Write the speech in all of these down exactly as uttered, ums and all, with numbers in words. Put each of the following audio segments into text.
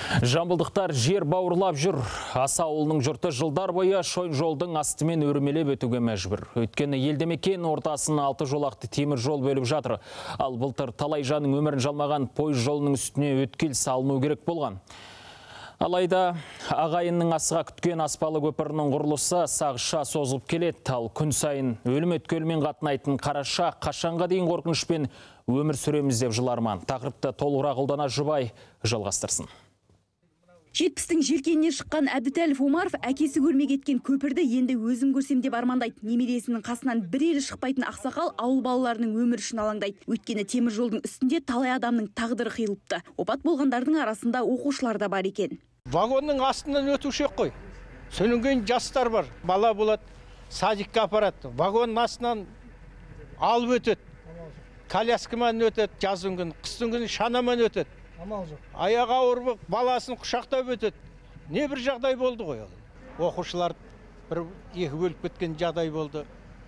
Жамбылдықтар жер бауырлап жүр. Аса ауылының жұрты жылдар бойы шойын жолдың астымен өрмелеп өтуге мәжбүр. Өйткені елді мекен ортасын алты жолақты темір жол бөліп жатыр. Ал былтыр талай жанның өмірін жалмаған пойыз жолының үстіне өткел салыну керек болған. Алайда ағайынның асыға күткен аспалы көпірінің құрылысы сағызша созылып келеді. Ал күн сайын өлім өткелмен қатынайтын қараша қашанға дейін қорқынышпен өмір сүреміз деп жыларман. Тақырыпты толығырақ Ұлдана Жұбай жалғастырсын. жетпістің желкенінен шыққан Әбдітәліп Омаров әкесі көрмей кеткен көпірді енді өзім көрсем деп армандайды. Немересінің қасынан бір елі шықпайтын ақсақал ауыл балаларының өмірі үшін алаңдайды. Өйткені темір жолдың үстінде талай адамның тағдыры қиылыпты. Опат болғандардың арасында оқушылар да бар екен. Вагонның астынан өтуші қой. Сөнінген жастар бар. Бала болады, садикке апарады. Вагонның астынан алып өтеді. Коляскамен өтеді, жаздың күні, қыстың күні шанамен өтеді. Аяғы ауыр баласын құшақтап өтеді. Не бір жағдай болды ғой. Оқушылар бір екі бөліп кеткен жағдай болды.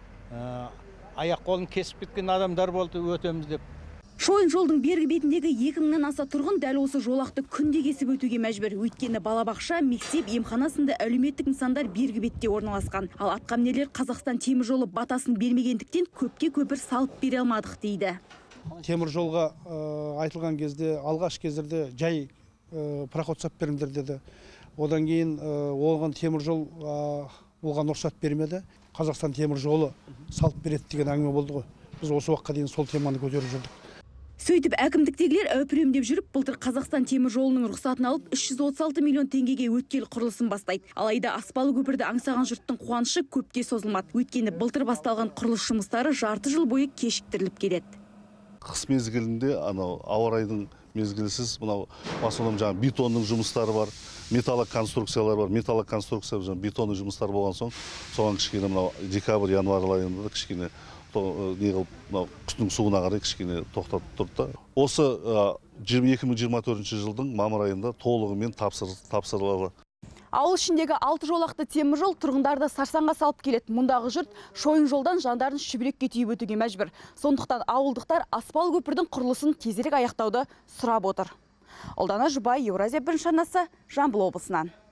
Аяқ қолын кесіп кеткен адамдар болды, өтеміз деп. Шойын жолдың бергі бетіндегі екі мыңнан аса тұрғын дәл осы жолақты күнде кесіп өтуге мәжбүр. Өйткені балабақша, мектеп, емхана сынды әлеуметтік нысандар бергі бетте орналасқан. Ал атқамінерлер Қазақстан темір жолы батасын бермегендіктен көпке көпір салып бере алмадық дейді. Темір жолға айтылған кезде, алғаш кездерде жай проход сап беріңдер деді. Одан кейін оған темір жол оған рұқсат бермеді. Қазақстан темір жолы салып береді деген әңгіме болды ғой. Біз осы уақытқа дейін сол теманы көтеріп жүрдік. Сөйтіп әкімдіктегілер әупіремдеп жүріп, былтыр Қазақстан темір жолының рұқсатын алып үш жүз отыз алты миллион теңгеге өткел құрылысын бастайды. Алайда аспалы көпірді аңсаған жұрттың қуанышы көпке созылмады. Өйткені былтыр басталған құрылыс жұмыстары жарты жыл бойы кешіктіріліп келеді. Қыс мезгілінде анау ауа райының мезгілсіз мынау басылым жаңа бетонның жұмыстары бар, металлық конструкциялар бар. Металлық конструкция жаңа бетонның жұмыстары болған соң, соған кішкене мынау декабрь, январь айында кішкене не қылып, мынау қыстың суына қарай кішкене тоқтатып тұрды. Осы екі мың жиырма төртінші жылдың мамыр айында толығымен тапсырылады. Ауыл ішіндегі алты жолақты темір жол тұрғындарды сарсаңға салып келеді. Мұндағы жұрт шойын жолдан жандарын шүбірекке түйіп өтуге мәжбүр. Сондықтан ауылдықтар аспалы көпірдің құрылысын тезірек аяқтауды сұрап отыр. Ұлдана Жұбай, Еуразия бірінші арнасы, Жамбыл облысынан.